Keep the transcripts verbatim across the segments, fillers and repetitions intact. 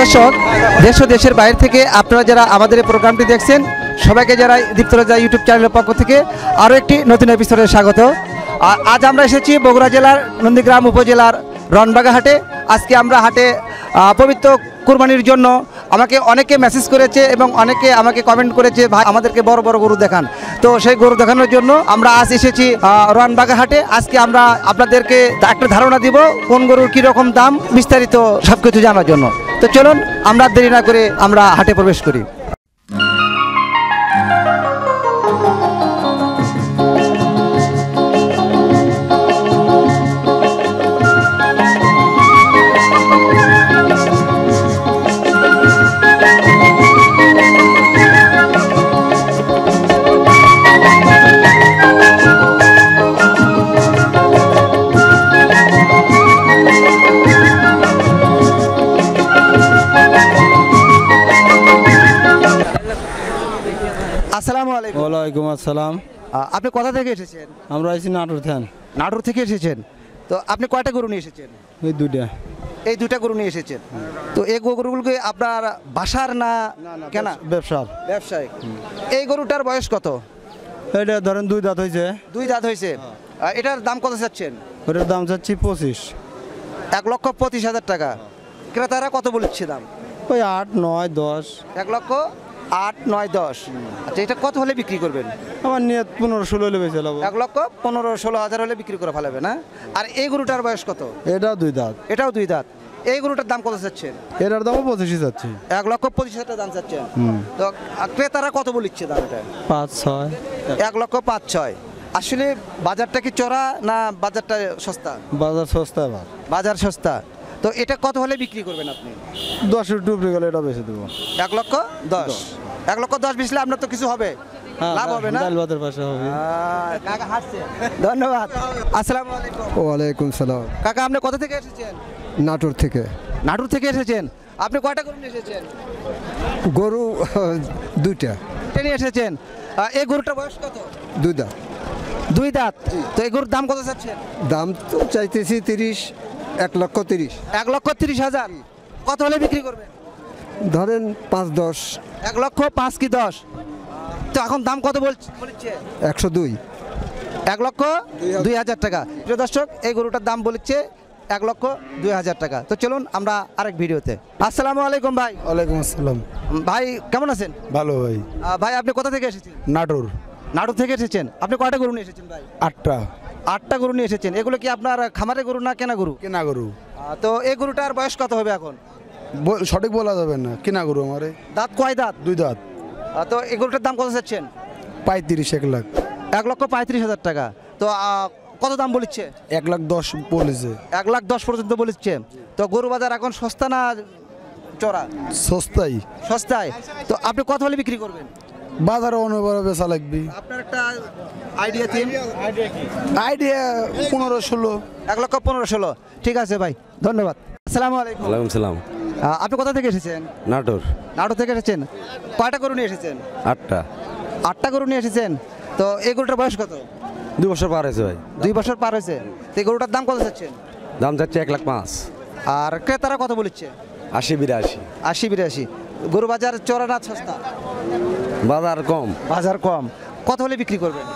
দর্শক, দেশ ও দেশের বাইরে থেকে আপনারা যারা আমাদের এই প্রোগ্রামটি দেখছেন সবাইকে যারা দীপ্ত রেজা ইউটিউব চ্যানেলের পক্ষ থেকে আরও একটি নতুন এপিসোডে স্বাগত। আজ আমরা এসেছি বগুড়া জেলার নন্দীগ্রাম উপজেলার রনবাগা হাটে। আজকে আমরা হাটে পবিত্র কুরবানির জন্য আমাকে অনেকে মেসেজ করেছে এবং অনেকে আমাকে কমেন্ট করেছে, ভাই আমাদেরকে বড় বড় গরু দেখান। তো সেই গরু দেখানোর জন্য আমরা আজ এসেছি রনবাগা হাটে। আজকে আমরা আপনাদেরকে একটা ধারণা দিব কোন গরুর কীরকম দাম, বিস্তারিত সব কিছু জানার জন্য। তো চলুন আমরা দেরি না করে আমরা হাটে প্রবেশ করি। আসসালামু আলাইকুম। ওয়ালাইকুম আসসালাম। আপনি কোথা থেকে এসেছেন? আমরা আছি নাটোর থেকে। নাটোর থেকে এসেছেন। তো আপনি কয়টা গরু নিয়ে এসেছেন? এই দুইটা। এই দুইটা গরু নিয়ে এসেছেন। তো এই গরুগুলোকে আপনার বাসার না কেনা? ব্যবসার। ব্যবসায়িক। এই গরুটার বয়স কত? এটা ধরেন দুই দাঁত হয়েছে। দুই দাঁত হয়েছে। এটার দাম কত চাচ্ছেন? ওটার দাম চাচ্ছি পঁচিশ। এক লক্ষ পঁচিশ হাজার টাকা। ক্রেতারা কত বলছে দাম? ওই আট নয় দশ। এক লক্ষ আট নয় দশ। আচ্ছা, এটা কত হলে বিক্রি করবেন? আমার নিয়ত পনেরো ষোলো হলে বেঁচে যাবো। এক লক্ষ পনেরো ষোলো হাজার হলে বিক্রি করে ফেলাবে না? আর এই গরুটার বয়স কত? এটাও দুই দাঁত। এটাও দুই দাঁত। এই গরুটার দাম কত চাচ্ছেন? এটার দামও পঁচিশই চাচ্ছি। এক লক্ষ পঁচিশ হাজার টাকা দাম চাচ্ছেন। তো ক্রেতারা কত বলিচ্ছে দাম? এটা পাঁচ ছয়। এক লক্ষ পাঁচ ছয়। আসলে বাজারটা কি চড়া না বাজারটা সস্তা? বাজার সস্তা। এবার বাজার সস্তা। তো এটা কত হলে বিক্রি করবেন আপনি? দশের ডুবরে গেলে এটা বেঁচে দেবো। এক লক্ষ দশ। এক লক্ষ দশ বেচলে আপনার তো কিছু হবে, লাভ হবে না? ডাল ভাতের পাশে হবে। কাকা হাসছে। ধন্যবাদ। আসসালামু আলাইকুম। ওয়ালাইকুম সালাম। কাকা আপনি কোথা থেকে এসেছেন? নাটোর থেকে। নাটোর থেকে এসেছেন। আপনি কয়টা গরু নিয়ে এসেছেন? গরু দুইটা। দুইটা নিয়ে এসেছেন। এই গরুটার বয়স কত? দুই দাঁত। দুই দাঁত। তো এই গরুর দাম কত চাচ্ছেন? দাম তো চাইতেছি তিরিশ। এক লক্ষ তিরিশ। এক লক্ষ তিরিশ হাজার। কত হলে বিক্রি করবেন? ধরেন পাঁচ দশ। এক লক্ষ পাঁচ কি দশ? তো এখন দাম কত বলছে? একশো দুই। এক লক্ষ দুই হাজার টাকা। প্রিয় দর্শক, এই গরুটার দাম বলছে এক লক্ষ দুই হাজার টাকা। তো চলুন আমরা আরেক ভিডিওতে। আসসালামু আলাইকুম ভাই। ওয়ালাইকুম আসসালাম। ভাই কেমন আছেন? ভালো ভাই। ভাই আপনি কোথা থেকে এসেছেন? নাটোর। নাটোর থেকে এসেছেন। আপনি কয়টা গরু নিয়ে এসেছেন ভাই? আটটা। আটটা গরু নিয়ে এসেছেন। এগুলো কি আপনার খামারে গরু না কেনা গরু? কেনা গরু। তো এই গরুটার বয়স কত হবে এখন? সঠিক বলা যাবে না, কেনা গরু আমারে। দাঁত কয় দাঁত? দুই দাঁত। তো এই গরুটার দাম কত চাচ্ছেন? পঁয়ত্রিশ। এক লাখ। এক লক্ষ পঁয়ত্রিশ হাজার টাকা। তো কত দাম বলিচ্ছে? এক লাখ দশ বলেছে। এক লাখ দশ পর্যন্ত বলিচ্ছে। তো গরু বাজার এখন সস্তা না চড়া? সস্তাই। সস্তায়। তো আপনি কত হলে বিক্রি করবেন? বাজারে অনুভব বেচা লাগবে। আপনার একটা আইডিয়া দিন। আইডিয়া পনেরো ষোলো। এক লক্ষ পনেরো ষোলো। ঠিক আছে ভাই, ধন্যবাদ। আসসালামু আলাইকুম। ওয়ালাইকুম সালাম। আপনি কোথা থেকে এসেছেন? নাটোর। নাটোর থেকে এসেছেন। কয়টা গরু নিয়ে এসেছেন? আটটা। আটটা গরু নিয়ে এসেছেন। তো এই গরুটার বয়স কত? দুই বছর পার হয়েছে ভাই। দুই বছর পার হয়েছে। তো এই গরুটার দাম কত চাচ্ছেন? দাম যাচ্ছে এক লাখ পাঁচ। আর ক্রেতারা কত বলেছে? আশি বিরাশি। আশি বিরাশি। গরু বাজার চড়া না সস্তা? বাজার কম। বাজার কম। কত হলে বিক্রি করবেন?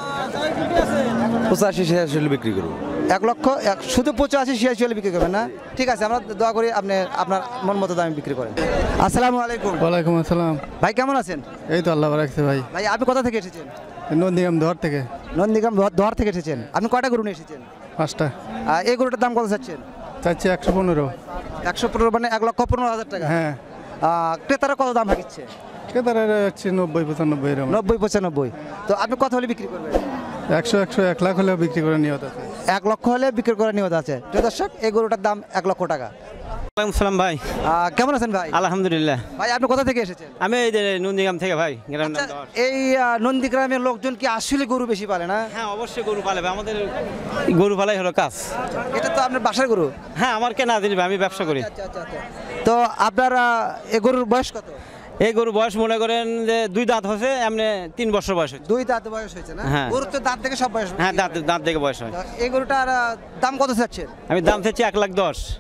পঁচাশি ছিয়াশি হলে বিক্রি করবো। এক লক্ষ এক শুধু পঁচাশি ছিয়াশি হলে বিক্রি করবেন না? ঠিক আছে, আমরা দোয়া করি আপনি আপনার মন মতো দামে বিক্রি করেন। আসসালামু আলাইকুম। ওয়ালাইকুম আসসালাম। ভাই কেমন আছেন? এই তো আল্লাহ রাখছে ভাই। ভাই আপনি কোথা থেকে এসেছেন? নন্দীগ্রাম ধর থেকে। নন্দীগ্রাম ধর থেকে এসেছেন। আপনি কয়টা গরু নিয়ে এসেছেন? পাঁচটা। এই গরুটার দাম কত চাচ্ছেন? চাচ্ছি একশো পনেরো। একশো পনেরো মানে এক লক্ষ পনেরো হাজার টাকা। হ্যাঁ। ক্রেতারা কত দাম ভাগিচ্ছে? ক্রেতারা যাচ্ছে নব্বই পঁচানব্বই এরকম। নব্বই পঁচানব্বই। তো আপনি কত হলে বিক্রি করবেন? একশো একশো এক লাখ হলেও বিক্রি করে নিয়ত আছে। এক লক্ষ হলে বিক্রি করার নিয়ত আছে। প্রিয় দর্শক, এই গরুটার দাম এক লক্ষ টাকা। ওয়ালাইকুম সালাম ভাই। কেমন আছেন ভাই? আলহামদুলিল্লাহ। ভাই আপনি কোথা থেকে এসেছেন? আমি এই যে নন্দীগ্রাম থেকে ভাই। এই নন্দীগ্রামের লোকজন কি আসলে গরু বেশি পালে না? হ্যাঁ অবশ্যই গরু পালে, আমাদের গরু পালাই হলো কাজ। এটা তো আপনার বাসার গরু? হ্যাঁ আমার কেনা জিনিস, আমি ব্যবসা করি। তো আপনার এই গরুর বয়স কত? এই গরু বয়স মনে করেন যে দুই দাঁত হয়েছে, এমনি তিন বছর বয়স হয়েছে। দুই দাঁত বয়স হয়েছে না? হ্যাঁ। গরুর তো দাঁত থেকে সব বয়স। হ্যাঁ দাঁত দাঁত থেকে বয়স হয়। এই গরুটার দাম কত চাচ্ছেন? আমি দাম চাচ্ছি এক লাখ দশ।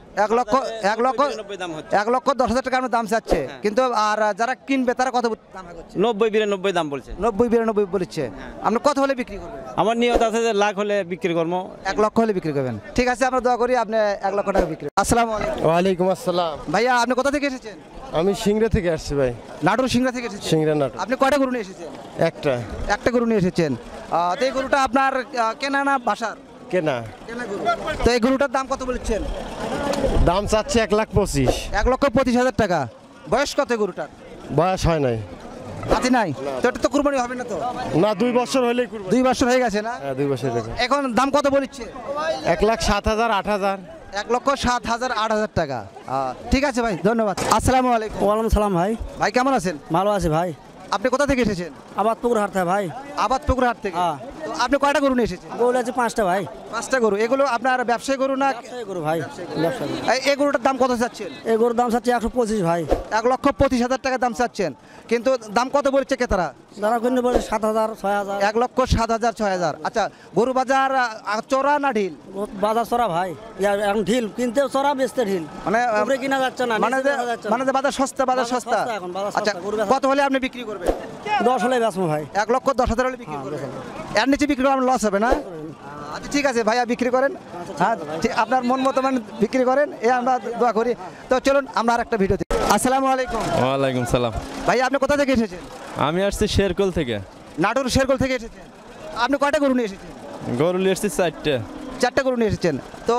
এক লক্ষ এক লক্ষ বিরানব্বই দাম হচ্ছে। এক লক্ষ দশ হাজার টাকা আপনার দাম চাচ্ছে, কিন্তু আর যারা কিনবে তারা কত দাম করছে? নব্বই বিরানব্বই দাম বলছে। নব্বই বিরানব্বই বলছে। আপনি কত হলে বিক্রি করবেন? আমার নিয়ত আছে যে লাখ হলে বিক্রি করবো। এক লক্ষ হলে বিক্রি করবেন। ঠিক আছে, আমরা দোয়া করি আপনি এক লক্ষ টাকা বিক্রি। আসসালামু আলাইকুম। ওয়ালাইকুম আসসালাম। ভাইয়া আপনি কোথা থেকে এসেছেন? আমি সিংড়া থেকে আসছি ভাই। নাটোর সিংড়া থেকে এসেছেন? সিংড়া নাটোর। আপনি কয়টা গরু নিয়ে এসেছেন? একটা একটা গরু নিয়ে এসেছেন। আহ, তো এই গরুটা আপনার আহ, কেনা না বাসার? কেনা। কেনা গরু। তো এই গরুটার দাম কত বলছেন? দাম চাচ্ছে এক লাখ পঁচিশ। এক লক্ষ পঁচিশ হাজার টাকা। বয়স কত এই গরুটার? বয়স হয় নাই। হাতি নাই তো, এটা তো কুরবানি হবে না তো? না, দুই বছর হলেই করবো। দুই বছর হয়ে গেছে না? হ্যাঁ, দুই বছর দেখো। এখন দাম কত বলছে? এক লাখ সাত হাজার আট হাজার। এক লক্ষ সাত হাজার আট হাজার টাকা। আহ, ঠিক আছে ভাই, ধন্যবাদ। আসসালামু আলাইকুম। ওয়ালাইকুম সালাম ভাই। ভাই কেমন আছেন? ভালো আছে ভাই। আপনি কোথা থেকে এসেছেন? আবাদ পুকুর হাট থেকে ভাই। আবাদ পুকুর হাট থেকে। হ্যাঁ। তো আপনি কয়টা গরু নিয়ে এসেছেন? গরু আছে পাঁচটা ভাই। পাঁচটা গরু। এগুলো আপনার ব্যবসায়ী গরু না? ব্যবসায়ী গরু ভাই, ব্যবসা গরু। এই- এই গরুটার দাম কত চাচ্ছেন? এই গরুর দাম চাচ্ছে একশো পঁচিশ ভাই। এক লক্ষ পঁচিশ হাজার টাকা দাম চাচ্ছেন, কিন্তু দাম কত বলছে ক্রেতারা? যারা কিনে বলে সাত হাজার ছয় হাজার। এক লক্ষ সাত হাজার ছয় হাজার। আচ্ছা, গরু বাজার আহ, চড়া না ঢিল? বাজার চড়া ভাই। ইয়া, এখন ঢিল কিনতেও চড়া, বেচতে ঢিল। মানে আহ, উপরে কিনা যাচ্ছে না, মানে নিচে যে দেখা যাচ্ছে না। মানে যে বাজার সস্তা, বাজার বাজার সস্তা। সস্তা এখন, বাজার আচ্ছা, সস্তা, গরু বেচা- কত হলে আপনি বিক্রি করবেন? দশ হলে বেচবো ভাই। এক লক্ষ দশ হাজার হলে বিক্রি করবেন। এর নিচে বিক্রি করলে লস হবে না? আচ্ছা ঠিক আছে ভাইয়া, বিক্রি করেন। হ্যাঁ, ঠিক- আপনার মন মতো মানে বিক্রি করেন, এ আমরা দোয়া করি। তো চলুন আমরা আর একটা ভিডিও দেখি। আসসালামু আলাইকুম। ওয়ালাইকুম সালাম। ভাইয়া আপনি কোথা থেকে এসেছেন? আমি আসছি শেরকল থেকে। নাটোর শেরগোল থেকে এসেছেন। আপনি কয়টা গরু নিয়ে এসেছেন? গরু নিয়ে এসছি চারটে। চারটে গরু নিয়ে এসেছেন। তো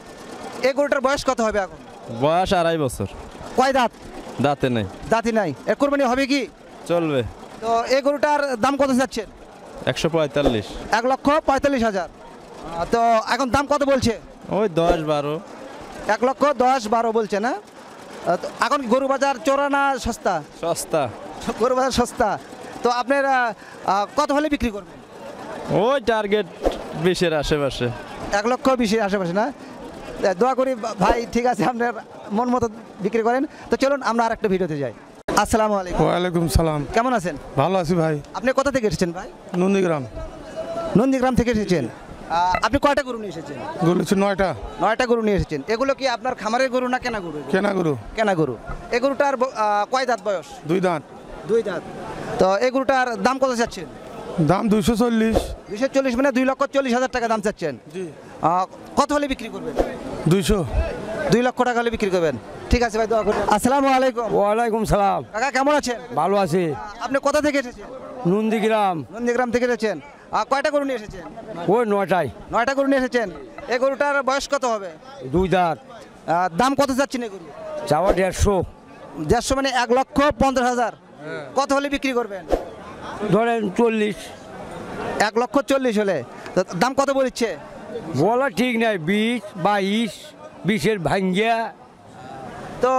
এই গরুটার বয়স কত হবে এখন? বয়স আড়াই বছর। কয় দাঁত? দাঁতে নেই। দাঁতি নাই। এর কোরবানি হবে কি? চলবে। তো এই গরুটার দাম কত যাচ্ছেন? একশো পঁয়তাল্লিশ। এক লক্ষ পঁয়তাল্লিশ হাজার। আহ, তো এখন দাম কত বলছে? ওই দশ বারো। এক লক্ষ দশ বারো বলছে না? আহ, তো এখন গরু বাজার চোরা না সস্তা? সস্তা। গরু বাজার সস্তা। তো আপনার আহ, আহ, কত হলে বিক্রি করবেন? ওই টার্গেট বিশের আশেপাশে। এক লক্ষ বিশের আশেপাশে না? আহ, দোয়া করি ভাই, ঠিক আছে আপনার মন মতো বিক্রি করেন। তো চলুন আমরা আর একটা ভিডিওতে যাই। আসসালামু আলাইকুম। ওয়ালাইকুম সালাম। কেমন আছেন? ভালো আছি ভাই। আপনি কোথা থেকে এসেছেন ভাই? নন্দীগ্রাম। নন্দীগ্রাম থেকে এসেছেন। আহ, আপনি কয়টা গরু নিয়ে এসেছেন? গরু হচ্ছে নয়টা। নয়টা গরু নিয়ে এসেছেন। এগুলো কি আপনার খামারের গরু না কেনা গরু? কেনা গরু। কেনা গরু। এই গরুটার ব- আহ, কয় দাঁত বয়স? দুই দাঁত। দুই দাঁত। তো এই গরুটার দাম কত চাচ্ছেন? দাম দুইশো চল্লিশ। দুইশো চল্লিশ মানে দুই লক্ষ চল্লিশ হাজার টাকা দাম চাচ্ছেন। জি। আহ, কত হলে বিক্রি করবেন? দুইশো। দুই লক্ষ টাকা হলে বিক্রি করবেন। ঠিক আছে ভাই, দোয়া করবেন। আসসালামু আলাইকুম। ওয়ালাইকুম সালাম। কাকা কেমন আছেন? ভালো আছি। আপনি কোথা থেকে এসেছেন? নন্দীগ্রাম। নন্দীগ্রাম থেকে এসেছেন। আহ, কয়টা গরু নিয়ে এসেছেন? ওই নয়টায়। নয়টা গরু নিয়ে এসেছেন। এই গরুটার বয়স কত হবে? দুই দাঁত। আহ, দাম কত যাচ্ছেন এই গরু? চাওয়া দেড়শো। দেড়শো মানে এক লক্ষ পঞ্চাশ হাজার। কত হলে বিক্রি করবেন? ধরেন চল্লিশ। এক লক্ষ চল্লিশ হলে। তো দাম কত বলছে? বলা ঠিক নাই, বিশ বাইশ, বিশের ভাঙ্গিয়া। তো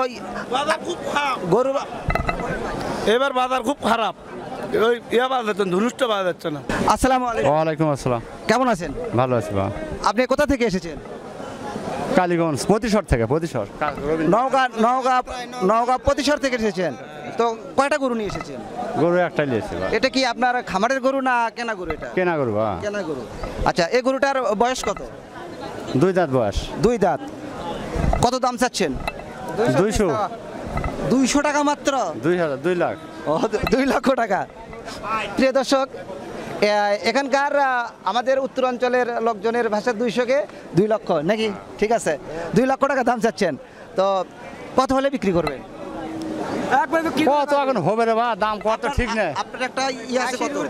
গরু বা- এবার বাজার খুব খারাপ। ওই ইয়া পাওয়া যাচ্ছে না, ধনুষটা পাওয়া যাচ্ছে না। আসসালামু আলাইকুম। ওয়ালাইকুম আসসালাম। কেমন আছেন? ভালো আছি বা। আপনি কোথা থেকে এসেছেন? কালীগঞ্জ প্রতিশর থেকে। প্রতিশর। নওগাঁ নওগাঁ নওগাঁ প্রতিশর থেকে এসেছেন। তো কয়টা গরু নিয়ে এসেছেন? গরু একটা নিয়েছি বা। এটা কি আপনার খামারের গরু না কেনা গরু? এটা কেনা গরু বা। কেনা গরু। আচ্ছা, এই গরুটার বয়স কত? দুই দাঁত বয়স। দুই দাঁত। কত দাম চাচ্ছেন? দুইশো। দুইশো টাকা মাত্র? দুই হাজার দুই লাখ। ও, দু- দুই লক্ষ টাকা। প্রিয় দর্শক, এ- এখানকার আহ, আমাদের উত্তরাঞ্চলের লোকজনের ভাষা দুইশোকে দুই লক্ষ নাকি? ঠিক আছে, দুই লক্ষ টাকা দাম চাচ্ছেন। তো কত হলে বিক্রি করবেন? কত এখন হবে রে বা, দাম কত ঠিক নেই। আপনার একটা ইয়ে আছে কত?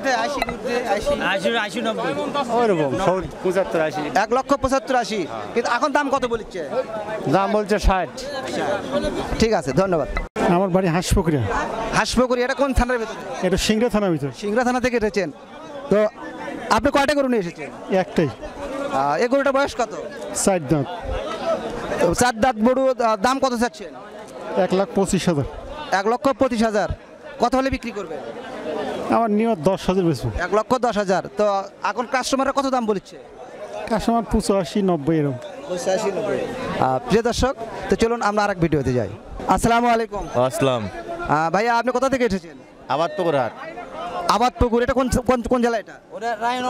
ওইরকম পঁচাত্তর আশি। এক লক্ষ পঁচাত্তর আশি, কিন্তু এখন দাম কত বলছে? দাম বলছে ষাট। ঠিক আছে, ধন্যবাদ। আমার বাড়ি হাঁসপুকুরিয়া। হাসপুকুরি, এটা কোন থানার ভেতরে? এটা সিংড়া থানার ভিতর। সিংড়া থানা থেকে এসেছেন। তো আপনি কয়টা গরু নিয়ে এসেছেন? একটাই। আহ, এই গরুটা বয়স কত? চার দাঁত। তো চার দাঁত গরু। আহ, দাম কত চাচ্ছেন? এক লাখ পঁচিশ হাজার। এক লক্ষ পঁচিশ হাজার। কত হলে বিক্রি করবে? আমার নিয়ত দশ হাজার বেশি। এক লক্ষ দশ হাজার। তো এখন কাস্টমাররা কত দাম বলছে? কাস্টমার পঁচাশি নব্বই এরকম। আহ, প্রিয় দর্শক, তো চলুন আমরা আরেক ভিডিওতে যাই। আসসালামু আলাইকুম। আসসালাম। আহ, ভাইয়া আপনি কোথা থেকে এসেছেন? আবার তো হাট। আবাদপুকুর। এটা কোন কোন কোন জেলা? এটা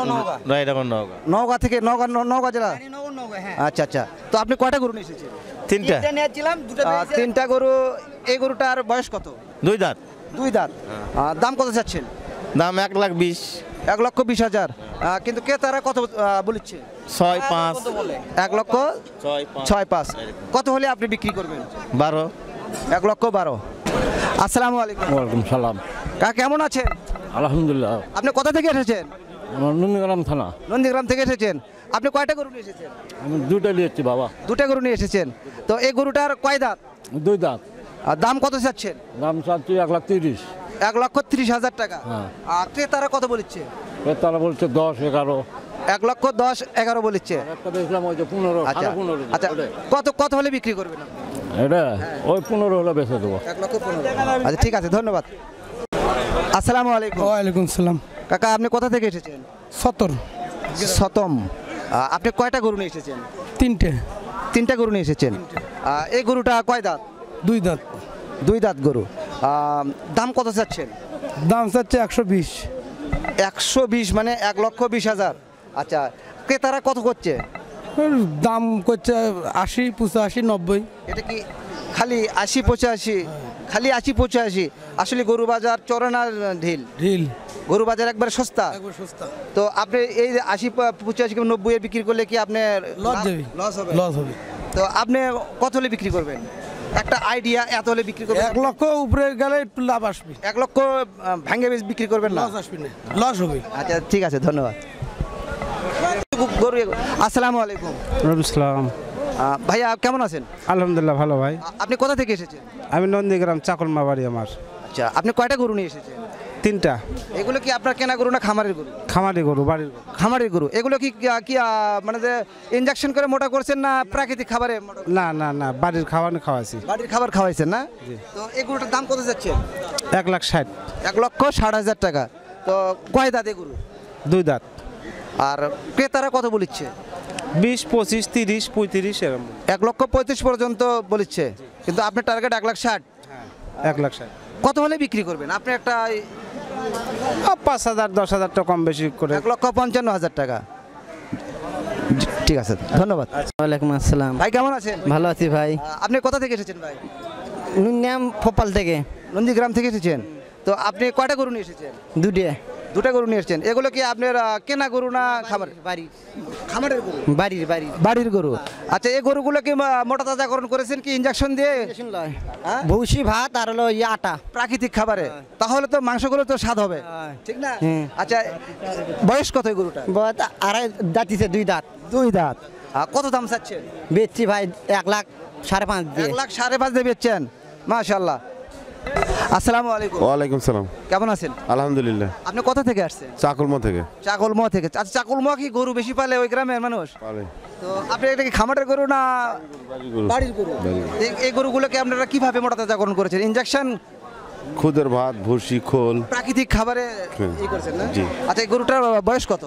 রায়টা কোন নওগাঁ। নওগাঁ থেকে। নওগাঁ নওগাঁ জেলা। আচ্ছা আচ্ছা। তো আপনি কয়টা গরু নিয়ে এসেছেন? তিনটা আহ, তিনটা গরু। এই গরুটার বয়স কত? দুই দাঁত দুই দাঁত। আহ, দাম কত চাচ্ছেন? দাম এক লাখ বিশ এক লক্ষ বিশ হাজার। আহ, কিন্তু ক্রেতারা কত আহ, বলছে? ছয় পাঁচ এক লক্ষ ছয় পাঁচ ছয় পাঁচ। কত হলে আপনি বিক্রি করবেন? বারো এক লক্ষ বারো। আসসালামু আলাইকুম। ওয়ালাইকুম সালাম। কাকা কেমন আছেন? আলহামদুলিল্লাহ। আপনি কোথা থেকে এসেছেন? আমার নন্দীগ্রাম থানা। নন্দীগ্রাম থেকে এসেছেন। আপনি কয়টা গরু নিয়ে এসেছেন? আমি দুটা নিয়েছি বাবা। দুটা গরু নিয়ে এসেছেন। তো এই গরুটার কয় দাঁত? দুই দাঁত। আর দাম কত চাচ্ছেন? দাম চাচ্ছি এক লাখ তিরিশ। এক লক্ষ ত্রিশ হাজার টাকা। হ্যাঁ। আর ক্রেতারা কত বলছে? তারা বলছে দশ এগারো। এক লক্ষ দশ এগারো বলছে। একটা দেখলাম ওই যে পনেরো। আচ্ছা পনেরো। আচ্ছা, কত কত হলে বিক্রি করবেন আপনি? এটা ওই পনেরো হলে বেঁচে দেবো। এক লক্ষ পনেরো। আচ্ছা ঠিক আছে, ধন্যবাদ। আসসালামু আলাইকুম। ওয়ালাইকুম সালাম। কাকা আপনি কোথা থেকে এসেছেন? সত্তর। সতম। আহ, আপনি কয়টা গরু নিয়ে এসেছেন? তিনটে। তিনটা গরু নিয়ে এসেছেন। আহ, এই গরুটা কয় দাঁত? দুই দাঁত। দুই দাঁত গরু। আহ, দাম কত চাচ্ছেন? দাম চাচ্ছে একশো বিশ। একশো বিশ মানে এক লক্ষ বিশ হাজার। আচ্ছা, ক্রেতারা কত করছে? দাম করছে আশি পঁচাশি নব্বই। এটা কি খালি আশি পঁচাশি? খালি আশি পঁচাশি? আসলে গরু বাজার চড়া না ঢিল? ঢিল। গরু বাজার একবারে সস্তা। একবার সস্তা। তো আপনি এই যে আশি পঁচাশি কিংবা নব্বই এর বিক্রি করলে কি আপনি লস যাবে। লস হবে? লস হবে। তো আপনি কত হলে বিক্রি করবেন? একটা আইডিয়া, এত হলে বিক্রি করবেন? এক লক্ষ উপরে গেলে একটু লাভ আসবে। এক লক্ষ আহ, ভাঙে বেশ বিক্রি করবেন না? লস আসবে না, লস হবে। আচ্ছা ঠিক আছে, ধন্যবাদ। গরু। আসসালামু আলাইকুম। ইসলাম। আহ, ভাইয়া কেমন আছেন? আলহামদুলিল্লাহ ভালো ভাই। আ- আপনি কোথা থেকে এসেছেন? আমি নন্দীগ্রাম চাকলমা বাড়ি আমার। আচ্ছা, আপনি কয়টা গরু নিয়ে এসেছেন? তিনটা। এগুলো কি আপনার কেনা গরু না খামারের গরু? খামারি গরু বাড়ির গরু। খামারের গরু। এগুলো কি কি- কি আহ, মানে যে ইনজেকশন করে মোটা করছেন না প্রাকৃতিক খাবারে মোটা? না না না বাড়ির খাওয়ানো খাওয়াছি। বাড়ির খাবার খাওয়াইছেন না? তো এই গরুটার দাম কত যাচ্ছে? এক লাখ ষাট। এক লক্ষ ষাট হাজার টাকা। তো কয় দাঁত এই গরু? দুই দাঁত। আর ক্রেতারা কত বলিচ্ছে? বিশ পঁচিশ তিরিশ পঁয়ত্রিশ এরকম। এক লক্ষ পঁয়ত্রিশ পর্যন্ত বলিচ্ছে, কিন্তু আপনার টার্গেট এক লাখ ষাট। এক লাখ ষাট। কত হলে বিক্রি করবেন আপনি? একটা আ, পাঁচ হাজার দশ হাজার টাকা কম বেশি করে। এক লক্ষ পঞ্চান্ন হাজার টাকা। জি, ঠিক আছে, ধন্যবাদ। ওয়ালাইকুম আসসালাম। ভাই কেমন আছেন? ভালো আছি ভাই। আহ, আপনি কোথা থেকে এসেছেন ভাই? নাম ফোপাল থেকে। নন্দীগ্রাম থেকে এসেছেন। তো আপনি কয়টা গরু নিয়ে এসেছেন? দুটে। দুটা গরু নিয়ে এসেছেন। এগুলো কি আপনার আহ, কেনা গরু না খামার? বাড়ির। খামারের গরু। বাড়ির বাড়ির। বাড়ির গরু। আচ্ছা, এই গরুগুলো কি আহ, মোটা তাজাকরণ করেছেন কি ইনজেকশন দিয়ে? হ্যাঁ? ভুসি ভাত আর হলো ইয়ে আটা। প্রাকৃতিক খাবারে। তাহলে তো মাংসগুলো তো স্বাদ হবে, ঠিক না? আচ্ছা, বয়স কত এই গরুটা? বয়স আড়াই দাঁতিছে, দুই দাঁত। দুই দাঁত। আহ, কত দাম চাচ্ছেন? বেচছি ভাই এক লাখ সাড়ে পাঁচ দিয়ে। এক লাখ সাড়ে পাঁচ দিয়ে বেচছেন? মাশাআল্লাহ। আসসালামু আলাইকুম। ওয়ালাইকুম সালাম। কেমন আছেন? আলহামদুলিল্লাহ। আপনি কোথা থেকে আসছেন? চাকলমা থেকে। চাকলমা থেকে। আচ্ছা, চাকলমা কি গরু বেশি পালে ওই গ্রামের মানুষ? পালে। তো আপনি এটা কি খামারের গরু না বাড়ির গরু? এই- এই গরুগুলোকে আপনারা কিভাবে মোটা তাজাকরণ করেছেন? ইনজেকশন, খুদের ভাত ভুসি খোল প্রাকৃতিক খাবারে ই করেছেন না? জি। আচ্ছা, এই গরুটার বয়স কত?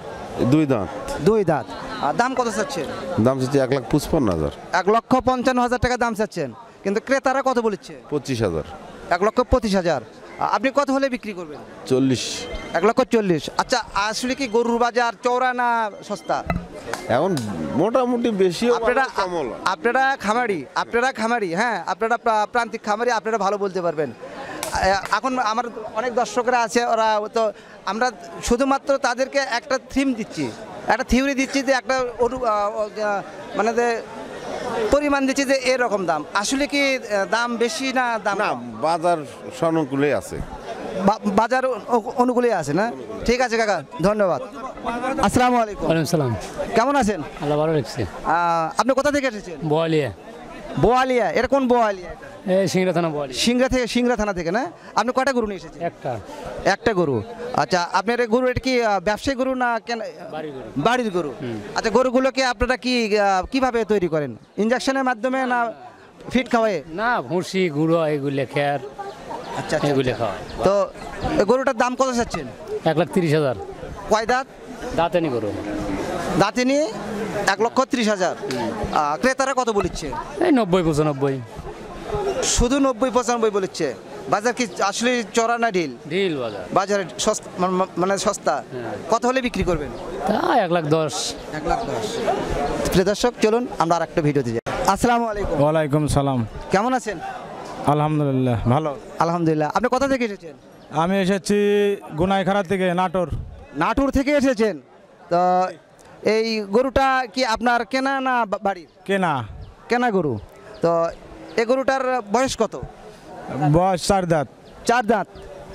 দুই দাঁত। দুই দাঁত। আর দাম কত চাচ্ছেন? দাম চাচ্ছে এক লাখ পঁচপান্ন হাজার। এক লক্ষ পঞ্চান্ন হাজার টাকা দাম চাচ্ছেন, কিন্তু ক্রেতারা কত বলছে? পঁচিশ হাজার। এক লক্ষ পঁচিশ হাজার। আ- আপনি কত হলে বিক্রি করবেন? চল্লিশ। এক লক্ষ চল্লিশ। আচ্ছা, আসলে কি গরুর বাজার চওড়া না সস্তা? এখন মোটামুটি বেশি। আপনারা আপনারা খামারি, আপনারা খামারি, হ্যাঁ, আপনারা প্রা- প্রান্তিক খামারি, আপনারা ভালো বলতে পারবেন। এ- এখন আমার অনেক দর্শকরা আছে, ওরা তো আমরা শুধুমাত্র তাদেরকে একটা থিম দিচ্ছি, একটা থিওরি দিচ্ছি যে একটা অনু- আ, আ, মানে যে পরিমাণ দিচ্ছি যে এরকম দাম। আসলে কি আ, দাম বেশি না দাম না, কম? বাজার সনুকূলে আছে। বা- বাজার অ- অনুকূলে আছে না? ঠিক আছে কাকা, ধন্যবাদ। আসসালামু আলাইকুম। ওয়ালাইকুম সালাম। কেমন আছেন? আল্লাহ ভালো রাখছে। আহ, আপনি কোথা থেকে এসেছেন? বোয়ালিয়া। বোয়ালিয়া। এটা কোন বোয়ালিয়া? এটা? এই সিংড়া থানা বোয়ালিয়া। সিংড়া থেকে, সিংড়া থানা থেকে না? আপনি কয়টা গরু নিয়ে এসেছেন? একটা। একটা গরু। আচ্ছা, আপনার এই গরু এটা কি আহ, ব্যবসায়ী গরু না কেন? বাড়ির গরু। বাড়ির গরু। আচ্ছা, গরুগুলোকে আপনারা কি আহ, কিভাবে তৈরি করেন? ইনজেকশনের মাধ্যমে না ফিট খাওয়ায়? না, ভুসি গুঁড়ো এগুলো খেয়ার। আচ্ছা, এগুলো খাওয়ায়। তো এই গরুটার দাম কত চাচ্ছেন? এক লাখ তিরিশ হাজার। কয় দাঁত? দাঁতেনি গরু। দাঁতে নিয়ে এক লক্ষ ত্রিশ হাজার। আহ, ক্রেতারা কত বলিচ্ছে? এই নব্বই পঁচানব্বই। শুধু নব্বই পঁচানব্বই বলিচ্ছে। বাজার কি আসলে চড়া না ঢিল? ঢিল বাজার। বাজারে সস্তা, মানে- মানে সস্তা। কত হলে বিক্রি করবেন? তা এক লাখ দশ। এক লাখ দশ। প্রিয় দর্শক, চলুন আমরা আর একটা ভিডিওতে যাই। আসসালামু আলাইকুম। ওয়ালাইকুম সালাম। কেমন আছেন? আলহামদুলিল্লাহ ভালো। আলহামদুলিল্লাহ। আপনি কোথা থেকে এসেছেন? আমি এসেছি গুনাইখাড়া থেকে, নাটোর। নাটোর থেকে এসেছেন। তো এই গরুটা কি আপনার কেনা না বা- বাড়ির? কেনা। কেনা গরু। তো এই গরুটার বয়স কত? বয়স চার দাঁত। চার দাঁত।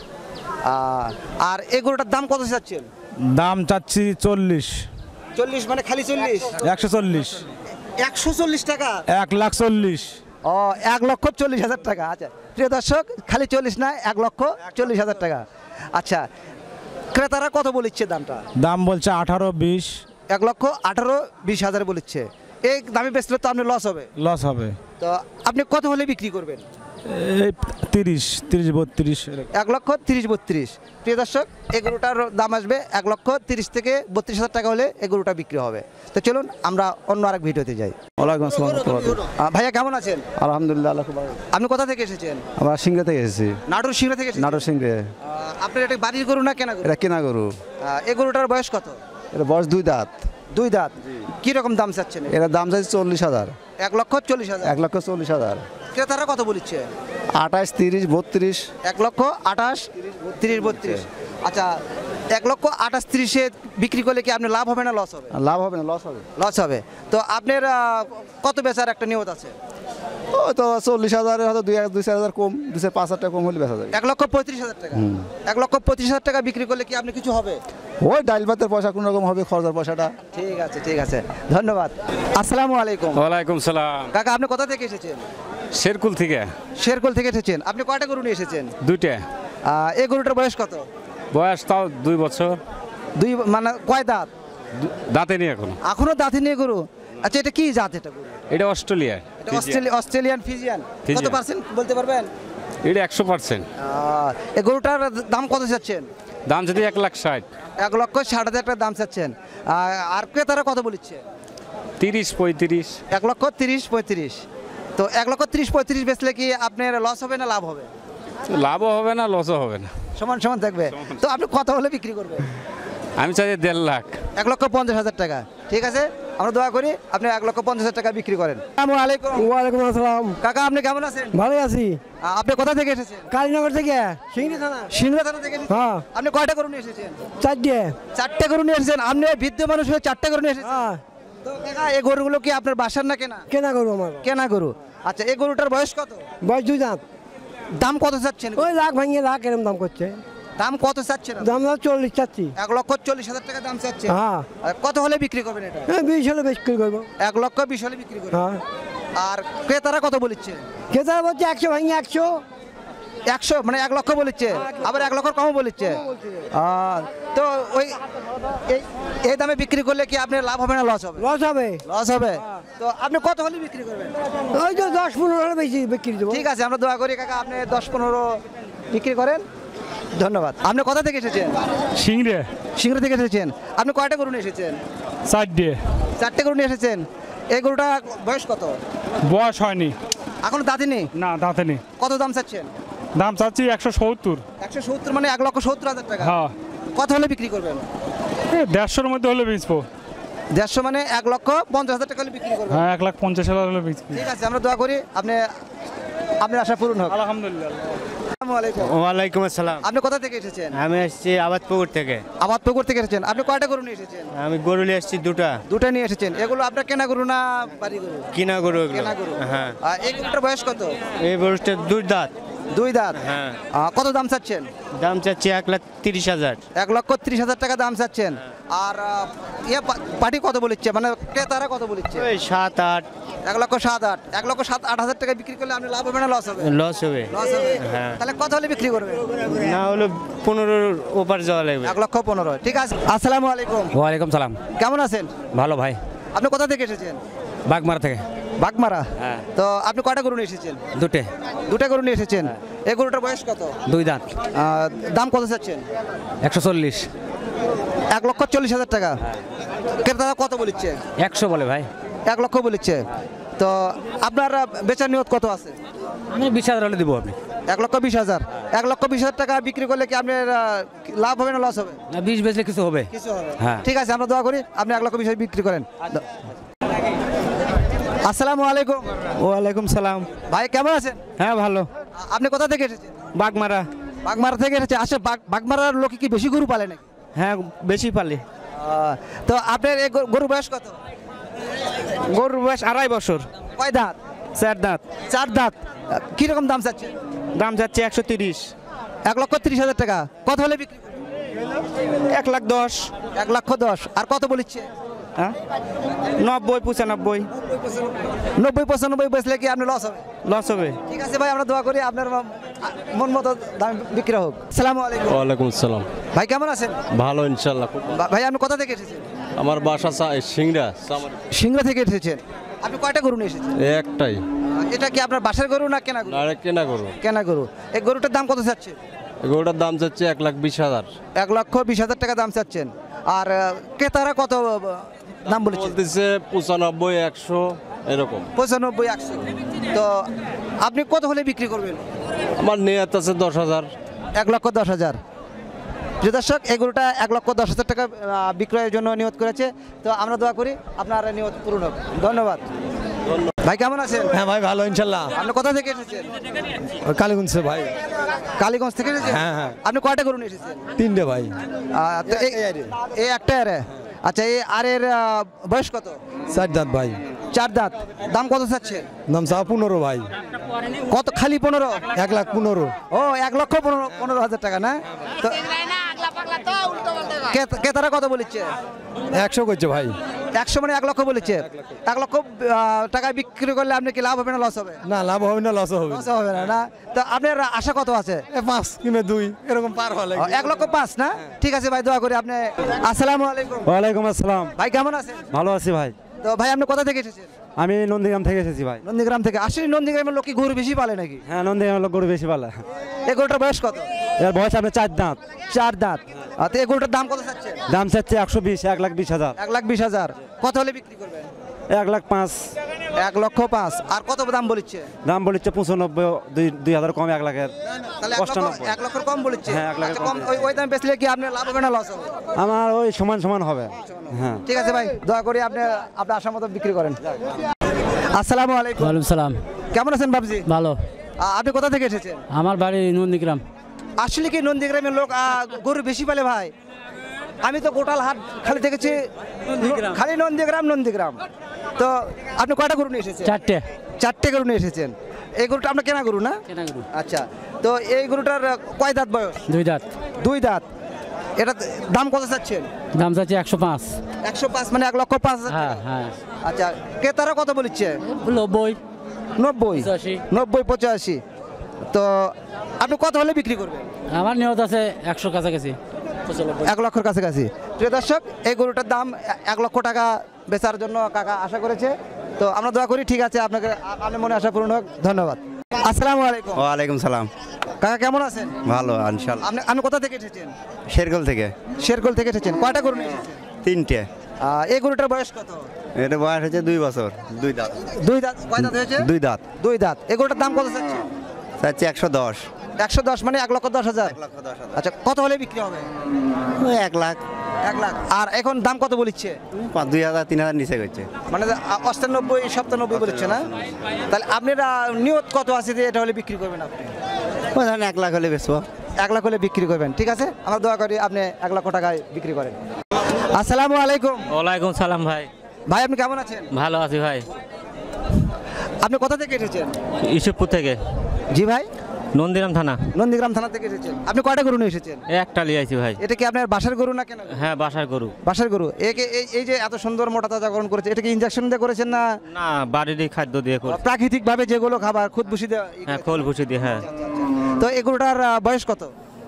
আহ, আর এই গরুটার দাম কত চাচ্ছেন? দাম চাচ্ছি চল্লিশ। চল্লিশ মানে খালি চল্লিশ? একশো চল্লিশ। একশো চল্লিশ টাকা? এক লাখ চল্লিশ। ও, এক লক্ষ চল্লিশ হাজার টাকা। আচ্ছা প্রিয় দর্শক, খালি চল্লিশ না, এক লক্ষ চল্লিশ হাজার টাকা। আচ্ছা, ক্রেতারা কত বলিচ্ছে দামটা? দাম বলছে আঠারো বিশ। এক লক্ষ আঠারো বিশ হাজার বলিচ্ছে। এই দামে বেচলে তো আপনি লস হবে। লস হবে। তো আপনি কত হলে বিক্রি করবেন? এই তিরিশ তিরিশ বত্রিশ। এক লক্ষ তিরিশ বত্রিশ। প্রিয় দর্শক, এই গরুটার দাম আসবে এক লক্ষ তিরিশ থেকে বত্রিশ হাজার টাকা হলে এই গরুটা বিক্রি হবে। তো চলুন আমরা অন্য আরেক ভিডিওতে যাই। ওয়ালাইকুম আসসালাম। আহ, ভাইয়া কেমন আছেন? আলহামদুলিল্লাহ আল্লাহ খুব ভালো। আপনি কোথা থেকে এসেছেন? আমরা সিংড়া থেকে এসেছি। নাটোর সিংড়া থেকে এসেছেন? নাটোর সিংড়ে। আহ, আপনার এটা বাড়ির গরু না কেনা গরু? এটা কেনা গরু। আহ, এই গরুটার বয়স কত? এটা বয়স দুই দাঁত। দুই দাঁত। কি রকম দাম চাচ্ছেন? এটার দাম চাইছে চল্লিশ হাজার। এক লক্ষ চল্লিশ হাজার। এক লক্ষ চল্লিশ হাজার। ক্রেতারা কত বলছে? আঠাশ তিরিশ বত্রিশ। এক লক্ষ আঠাশ তিরিশ বত্রিশ। আচ্ছা, এক লক্ষ আঠাশ তিরিশে বিক্রি করলে কি আপনি লাভ হবে না লস হবে? লাভ হবে না, লস হবে। লস হবে। তো আপনার আহ, কত বেচার একটা নিয়ত আছে? ওই তো চল্লিশ হাজারের হয়তো দুই দুই চার হাজার কম, দুই চার পাঁচ হাজার টাকা কম হলে বেচা যাবে। এক লক্ষ পঁয়ত্রিশ হাজার টাকা। এক লক্ষ পঁয়ত্রিশ হাজার টাকা বিক্রি করলে কি আপনি কিছু হবে? ওই ডাইল ভাতের পয়সা কোন রকম হবে, খরচার পয়সাটা। ঠিক আছে ঠিক আছে, ধন্যবাদ। আসসালামু আলাইকুম। ওয়ালাইকুম সালাম। কাকা আপনি কোথা থেকে এসেছেন? শেরকুল থেকে। শেরকুল থেকে এসেছেন। আপনি কয়টা গরু নিয়ে এসেছেন? দুইটা। আহ, এই গরুটার বয়স কত? বয়স তাও দুই বছর। দুই মানে কয় দাঁত? দাঁতে নেই এখনো। এখনো দাঁতে নিয়ে গরু? আচ্ছা, এটা কি জাত? এটা গরু এটা অস্ট্রেলিয়া। এটা অস্ট্রেলিয়া অস্ট্রেলিয়ান ফিজিয়ান। কত ফিজিয়ান। পার্সেন্ট বলতে পারবেন? এটা একশো পার্সেন্ট। আহ, এই গরুটার দাম কত চাচ্ছেন? দাম যদি এক লাখ ষাট। এক লক্ষ ষাট হাজার টাকা দাম চাচ্ছেন। আহ, আর ক্রেতারা কত বলছে? তিরিশ পঁয়ত্রিশ। এক লক্ষ তিরিশ পঁয়ত্রিশ। তো এক লক্ষ তিরিশ পঁয়ত্রিশ বেচলে কি আপনার লস হবে না লাভ হবে? লাভও হবে না, লসও হবে না, সমান সমান থাকবে। তো আপনি কত হলে বিক্রি করবেন? আমি চাই দেড় লাখ। এক লক্ষ পঞ্চাশ হাজার টাকা। ঠিক আছে, আমরা দোয়া করি আপনি এক লক্ষ পঞ্চাশ হাজার টাকা বিক্রি করেন। আসসালামু আলাইকুম। ওয়ালাইকুম আসসালাম। কাকা আপনি কেমন আছেন? ভালো আছি। আহ, আপনি কোথা থেকে এসেছেন? কালীনগর থেকে, সিংড়ি থানা। সিংড়া থানা থেকে এসেছেন? হ্যাঁ। আপনি কয়টা গরু নিয়ে এসেছেন? চারটে। চারটে গরু নিয়ে এসেছেন? আপনি বৃদ্ধ মানুষ হয়ে চারটে গরু নিয়ে এসেছেন? হ্যাঁ। তো কাকা এই গরুগুলো কি আপনার বাসার না কেনা? কেনা গরু আমার। কেনা গরু। আচ্ছা, এই গরুটার বয়স কত? বয়স দুই দাঁত। দাম কত চাচ্ছেন? ওই লাখ ভাঙিয়ে লাখ এরম দাম করছে। দাম কত চাচ্ছেন? দাম দাম চল্লিশ চাচ্ছি। এক লক্ষ চল্লিশ হাজার টাকা দাম চাচ্ছে। হ্যাঁ। আর কত হলে বিক্রি করবেন এটা? হ্যাঁ, বিশ হলে বিক্রি করবো। এক লক্ষ বিশ হলে বিক্রি করবেন। হ্যাঁ। আর ক্রেতারা কত বলছে? ক্রেতারা বলছে একশো ভাঙিয়ে একশো। একশো মানে এক লক্ষ বলছে, আবার এক লক্ষ কম বলছে। আহ, তো ওই এই- এই দামে বিক্রি করলে কি আপনার লাভ হবে না লস হবে? লস হবে। লস হবে। তো আপনি কত হলে বিক্রি করবেন? ওই তো দশ পনেরো হলে বেশি বিক্রি দেবো। ঠিক আছে, আমরা দোয়া করি কাকা আপনি দশ পনেরো বিক্রি করেন। ধন্যবাদ। আপনি কোথা থেকে এসেছেন? সিংড়ে। সিংড়া থেকে এসেছেন। আপনি কয়টা গরু নিয়ে এসেছেন? চারটে। চারটে গরু নিয়ে এসেছেন। এই গরুটা বয়স কত? বয়স হয়নি। এখনো দাঁতে নেই? না, দাঁতে নেই। কত দাম চাচ্ছেন? দাম চাচ্ছি একশো সত্তর। একশো সত্তর মানে এক লক্ষ সত্তর হাজার টাকা। হ্যাঁ। কত হলে বিক্রি করবেন? দেড়শোর মধ্যে হলে বেচবো। দেড়শো মানে এক লক্ষ পঞ্চাশ হাজার টাকা হলে বিক্রি করবেন। হ্যাঁ, এক লাখ পঞ্চাশ হাজার হলে বেচবো। ঠিক আছে, আমরা দোয়া করি আপনি আপনার আশা পূরণ হোক। আলহামদুলিল্লাহ। আসসালামু আলাইকুম। ওয়ালাইকুম আসসালাম। আপনি কোথা থেকে এসেছেন? আমি এসেছি আবাদপুকুর থেকে। আবাদপুকুর থেকে এসেছেন। আপনি কয়টা গরু নিয়ে এসেছেন? আমি গরু নিয়ে এসেছি দুটা। দুটো নিয়ে এসেছেন। এগুলো আপনার কেনা গরু না বাড়ি গরু? কিনা গরু এগুলো। কেনা গরু। হ্যাঁ। আর এই গরুটার বয়স কত? এই গরুটা দুই দাঁত। দুই দাঁত। হ্যাঁ। আহ, কত দাম চাচ্ছেন? দাম চাচ্ছি এক লাখ তিরিশ হাজার। এক লক্ষ ত্রিশ হাজার টাকা দাম চাচ্ছেন। আর আহ, ইয়ে পা- পার্টি কত বলিচ্ছে, মানে ক্রেতারা কত বলিচ্ছে? ওই সাত আট। এক লক্ষ সাত আট। এক লক্ষ সাত আট হাজার টাকা বিক্রি করলে আপনি লাভ হবে না লস হবে? লস হবে। লস হবে। হ্যাঁ। তাহলে কত হলে বিক্রি করবেন? না হলো পনেরোর ওপার যাওয়া লাগবে। এক লক্ষ পনেরো। ঠিক আছে, আসসালামু আলাইকুম। ওয়ালাইকুম সালাম। কেমন আছেন? ভালো ভাই। আপনি কোথা থেকে এসেছেন? বাগমারা থেকে। বাগমারা। হ্যাঁ। তো আপনি কয়টা গরু নিয়ে এসেছেন? দুটে। দুটা গরু নিয়ে এসেছেন। এই গরুটার বয়স কত? দুই দাঁত। আহ, দাম কত চাচ্ছেন? একশো চল্লিশ। এক লক্ষ চল্লিশ হাজার টাকা। ক্রেতারা কত বলিচ্ছে? একশো বলে ভাই। এক লক্ষ বলিচ্ছে। তো আপনার আহ, বেচার নিয়ত কত আছে? আমি বিশ হাজার হলে দিব আপনি। এক লক্ষ বিশ হাজার। এক লক্ষ বিশ হাজার টাকা বিক্রি করলে কি আপনার আহ, লাভ হবে না লস হবে? না, বিশ বেচলে কিছু হবে। কিছু হবে। হ্যাঁ। ঠিক আছে, আমরা দোয়া করি আপনি এক লক্ষ বিশ হাজার বিক্রি করেন। আসসালামু আলাইকুম। ওয়ালাইকুম সালাম। ভাই কেমন আছেন? হ্যাঁ ভালো। আপনি কোথা থেকে এসেছেন? বাগমারা। বাগমারা থেকে এসেছে। আসলে বাগ- বাগমারার লোকে কি বেশি গরু পালে নাকি? হ্যাঁ বেশি পালি। আহ, তো আপনার এই গরু- গরুর বয়স কত? গরুর বয়স আড়াই বছর। কয় দাঁত? চার দাঁত। চার দাঁত। আহ, কিরকম দাম চাচ্ছে? দাম যাচ্ছে একশো তিরিশ। এক লক্ষ তিরিশ হাজার টাকা। কত হলে বিক্রি করবেন? এক লাখ দশ। এক লক্ষ দশ। আর কত বলিচ্ছে? হ্যাঁ নব্বই পঁচানব্বই। নব্বই পঁচানব্বই বেচলে কি আপনি লস হবে? লস হবে। ঠিক আছে ভাই, আমরা দোয়া করি আপনার ম- মন মতো দাম বিক্রি হোক। সালামু আলাইকুম। ওয়ালাইকুম আসসালাম। ভাই কেমন আছেন? ভালো ইনশাল্লাহ। বা- ভাই আপনি কোথা থেকে এসেছেন? আমার বাসা সিংড়া। সিংড়া থেকে এসেছেন। আপনি কয়টা গরু নিয়ে এসেছেন? একটাই। এটা কি আপনার বাসার গরু না কেনা গরু? আরেক কেনা গরু। কেনা গরু। এই গরুটার দাম কত চাচ্ছে? গরুটার দাম চাচ্ছে এক লাখ বিশ হাজার। এক লক্ষ বিশ হাজার টাকা দাম চাচ্ছেন। আর আহ, ক্রেতারা কত আহ, দাম বলেছে? বলতেছে পঁচানব্বই একশো এরকম। পঁচানব্বই একশো। তো আপনি কত হলে বিক্রি করবেন? আমার নিয়ত আছে দশ হাজার। এক লক্ষ দশ হাজার। প্রিয় দর্শক, এই গরুটা এক লক্ষ দশ হাজার টাকা আহ, বিক্রয়ের জন্য নিয়ত করেছে। তো আমরা দোয়া করি আপনার নিয়ত পূরণ হোক। ধন্যবাদ। ভাই কেমন আছেন? হ্যাঁ ভাই ভালো ইনশাল্লাহ। আপনি কোথা থেকে এসেছেন? কালীগঞ্জে ভাই। কালীগঞ্জ থেকে এসেছেন? হ্যাঁ, হ্যাঁ। আপনি কয়টা গরু নিয়ে এসেছেন? তিনটে ভাই। আহ, তো এই- এই একটা আরে। আচ্ছা, এই আরের আহ, বয়স কত? চার দাঁত ভাই। চার দাঁত। দাম কত চাচ্ছে? নাম চা পনেরো ভাই। কত? খালি পনেরো? এক লাখ পনেরো। ও, এক লক্ষ পনেরো পনেরো হাজার টাকা না? তো কে- ক্রেতারা কত বলেছে? একশো করছে ভাই। একশো মানে এক লক্ষ বলেছে। এক লক্ষ আহ, টাকায় বিক্রি করলে আপনি কি লাভ হবে না লস হবে? না লাভ হবে না লস হবে। লস হবে না না? তো আপনার আশা কত আছে? এ পাঁচ কিনে দুই এরকম পার হলে। ও, এক লক্ষ পাঁচ না? ঠিক আছে ভাই, দোয়া করি আপনি। আসসালামু আলাইকুম। ওয়ালাইকুম আসসালাম। ভাই কেমন আছেন? ভালো আছি ভাই। তো ভাই আপনি কোথা থেকে এসেছেন? আমি নন্দীগ্রাম থেকে এসেছি ভাই। নন্দীগ্রাম থেকে। আসলে নন্দীগ্রামের লোক কি গরু বেশি পালে নাকি? হ্যাঁ নন্দীগ্রাম লোক গরু বেশি পালা। এই গরুটার বয়স কত? এর বয়স আপনার চার দাঁত। চার দাঁত। আর তো এই গরুটার দাম কত চাচ্ছে? দাম চাচ্ছে একশো বিশ। এক লাখ বিশ হাজার। এক লাখ বিশ হাজার। কত হলে বিক্রি করবেন? এক লাখ পাঁচ। এক লক্ষ পাঁচ। আর কত দাম বলিচ্ছে? দাম বলেছে পঁচানব্বই। দুই দুই হাজার কম এক লাখের। তাহলে এক লক্ষ- অষ্টানব্বই। এক লক্ষের কম বলিচ্ছে। হ্যাঁ, এক লাখের আচ্ছা, কম। কম ওই- ওই দাম বেচলে কি আপনার লাভ হবে না লস হবে? আমার ওই সমান সমান হবে। হ্যাঁ ঠিক আছে ভাই, দয়া করি আপনি আপনার আশা মতো বিক্রি করেন। আসসালামু আলাইকুম। ওয়ালাইকুম সালাম। কেমন আছেন বাবজি? ভালো। আ- আপনি কোথা থেকে এসেছেন? আমার বাড়ি নন্দীগ্রাম। আসলে কি নন্দীগ্রামের লোক আ, গরু বেশি পালে ভাই? আমি তো গোটাল হাট খালি দেখেছি, খালি নন্দীগ্রাম নন্দীগ্রাম। তো আপনি কয়টা গরু নিয়ে এসেছেন? চারটে। চারটে গরু নিয়ে এসেছেন। এই গরুটা আপনার কেনা গরু না? কেনা গরু। আচ্ছা, তো এই গরুটার কয় দাঁত বয়স? দুই দাঁত। দুই দাঁত। এটা দাম কত চাচ্ছেন? দাম চাচ্ছে একশো পাঁচ। একশো পাঁচ মানে এক লক্ষ পাঁচ হাজার হ্যাঁ টাকা। হ্যাঁ। আচ্ছা, ক্রেতারা কত বলছে? নব্বই। নব্বই। পঁচাশি। নব্বই পঁচাশি। তো আপনি কত হলে বিক্রি করবেন? আমার নিয়ত আছে একশো কাছাকাছি। এক লক্ষের কাছাকাছি। প্রিয় দর্শক, এই গরুটার দাম এ- এক লক্ষ টাকা বেচার জন্য কাকা আশা করেছে। তো আমরা দোয়া করি, ঠিক আছে, আপনাকে আ- আপনার মনে আশা পূরণ হোক। ধন্যবাদ। আসসালামু আলাইকুম। ওয়ালাইকুম সালাম। কাকা কেমন আছেন? ভালো ইনশাল্লাহ। আপনি আপনি কোথা থেকে এসেছেন? শেরগোল থেকে। শেরগোল থেকে এসেছেন। কয়টা গরু নিয়ে এসেছেন? তিনটে। আহ, এই গরুটার বয়স কত? এটা বয়স হচ্ছে দুই বছর। দুই দাঁত। দুই দাঁত। কয় দাঁত হয়েছে? দুই দাঁত। দুই দাঁত। এই গরুটার দাম কত চাচ্ছে? চাচ্ছে একশো দশ। একশো দশ মানে এক লক্ষ দশ হাজার। লক্ষ দশ হাজার। আচ্ছা, কত হলে বিক্রি হবে? ওই এক লাখ। এক লাখ। আর এখন দাম কত বলিচ্ছে? পাঁচ দুই হাজার তিন হাজার নিচে করছে। মানে আ- অষ্টানব্বই সপ্তানব্বই বলেছে না? তাহলে আপনার আহ, নিয়ত কত আছে যে এটা হলে বিক্রি করবেন আপনি? ওই ধরেন এক লাখ হলে বেচবো। এক লাখ হলে বিক্রি করবেন। ঠিক আছে, আমরা দোয়া করি আপনি এক লক্ষ টাকায় বিক্রি করেন। আসসালামু আলাইকুম। ওয়ালাইকুম সালাম ভাই। ভাই আপনি কেমন আছেন? ভালো আছি ভাই। আপনি কোথা থেকে এসেছেন? ইসুপুর থেকে। জি ভাই। নন্দীগ্রাম থানা। নন্দীগ্রাম থানা থেকে এসেছেন। আপনি কয়টা গরু নিয়ে এসেছেন? একটা লিয়ে আইছি ভাই। এটা কি আপনার বাসার গরু না কেন? হ্যাঁ বাসার গরু। বাসার গরু। একে এই- এই যে এত সুন্দর মোটা তাজা গরম করেছে, এটা কি ইনজেকশন দিয়ে করেছেন না না বাড়িরই খাদ্য দিয়ে করি। প্রাকৃতিক ভাবে যেগুলো খাবার খুদ ভুসি দেওয়া? হ্যাঁ খোল ভুসি দিয়ে। হ্যাঁ তো এই গরুটার আহ, বয়স কত?